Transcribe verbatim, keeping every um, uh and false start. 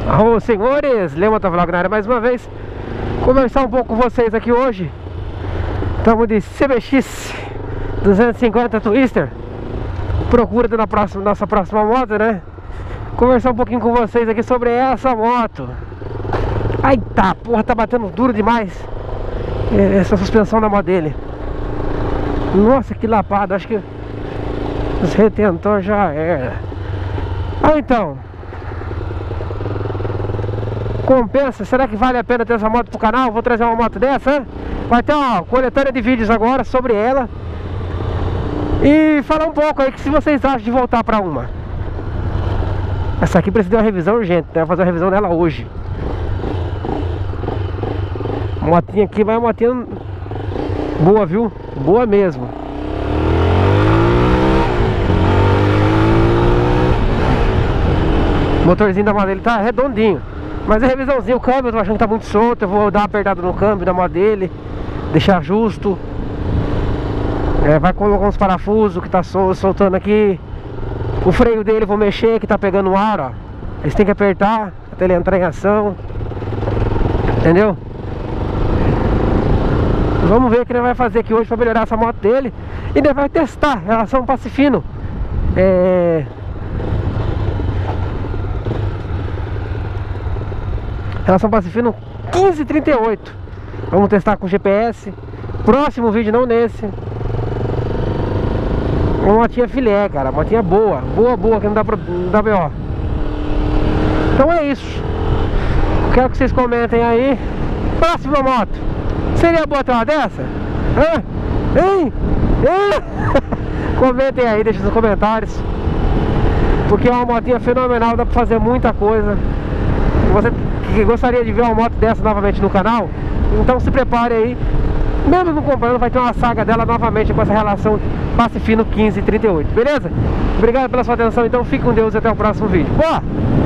Ô senhores, Lê Motovlog na área mais uma vez. Conversar um pouco com vocês aqui hoje. Estamos de C B X duzentos e cinquenta Twister, procura da próxima, nossa próxima moto, né? Conversar um pouquinho com vocês aqui sobre essa moto. Ai tá, porra, tá batendo duro demais essa suspensão da moto dele. Nossa, que lapada, acho que os retentor já era. Ah, então, compensa? Será que vale a pena ter essa moto pro canal? Vou trazer uma moto dessa, né? Vai ter uma coletânea de vídeos agora sobre ela. E falar um pouco aí que se vocês acham de voltar pra uma. Essa aqui precisa de uma revisão urgente, né? Vou fazer uma revisão dela hoje. Motinha aqui, vai uma motinha boa, viu? Boa mesmo. O motorzinho da moto dele tá redondinho. Mas a revisãozinha, o câmbio, eu tô achando que tá muito solto. Eu vou dar uma apertada no câmbio da moto dele, deixar justo. É, vai colocar uns parafusos que tá sol, soltando aqui. O freio dele eu vou mexer, que tá pegando o ar, ó. Eles tem que apertar até ele entrar em ação. Entendeu? Vamos ver o que ele vai fazer aqui hoje pra melhorar essa moto dele. E ele vai testar em relação ao passe fino. É... Relação ao passe fino quinze trinta e oito. Vamos testar com G P S. Próximo vídeo, não nesse. Uma motinha filé, cara. Uma motinha boa. Boa, boa, que não dá, pra, não dá B O. Então é isso. Quero que vocês comentem aí. Próxima moto. Seria boa ter uma dessa? Hã? Hein? Hein? Comentem aí, deixem nos comentários. Porque é uma motinha fenomenal, dá pra fazer muita coisa. Você que gostaria de ver uma moto dessa novamente no canal, então se prepare aí. Mesmo não comprando, vai ter uma saga dela novamente com essa relação passe fino quinze trinta e oito, beleza? Obrigado pela sua atenção, então fique com Deus e até o próximo vídeo. Boa!